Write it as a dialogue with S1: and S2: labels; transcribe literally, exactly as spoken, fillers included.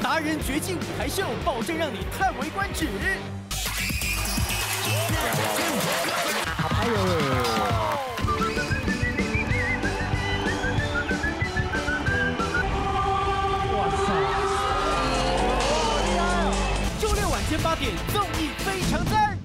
S1: 达人绝技舞台秀，保证让你叹为观止。
S2: 哎呦！哇塞！
S1: 周六晚间八点，综艺非常赞。